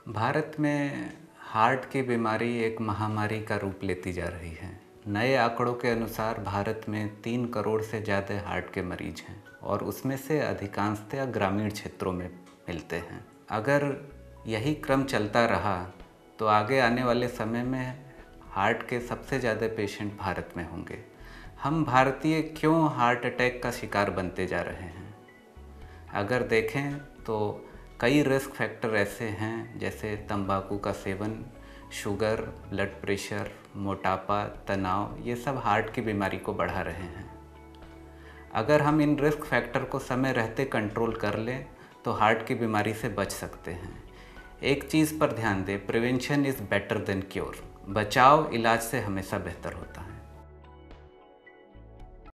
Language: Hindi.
भारत में हार्ट की बीमारी एक महामारी का रूप लेती जा रही है। नए आंकड़ों के अनुसार भारत में 3 करोड़ से ज़्यादा हार्ट के मरीज हैं और उसमें से अधिकांशतः ग्रामीण क्षेत्रों में मिलते हैं। अगर यही क्रम चलता रहा तो आगे आने वाले समय में हार्ट के सबसे ज़्यादा पेशेंट भारत में होंगे। हम भारतीय क्यों हार्ट अटैक का शिकार बनते जा रहे हैं? अगर देखें तो कई रिस्क फैक्टर ऐसे हैं जैसे तंबाकू का सेवन, शुगर, ब्लड प्रेशर, मोटापा, तनाव, ये सब हार्ट की बीमारी को बढ़ा रहे हैं। अगर हम इन रिस्क फैक्टर को समय रहते कंट्रोल कर लें तो हार्ट की बीमारी से बच सकते हैं। एक चीज़ पर ध्यान दें, prevention is better than cure. बचाव इलाज से हमेशा बेहतर होता है।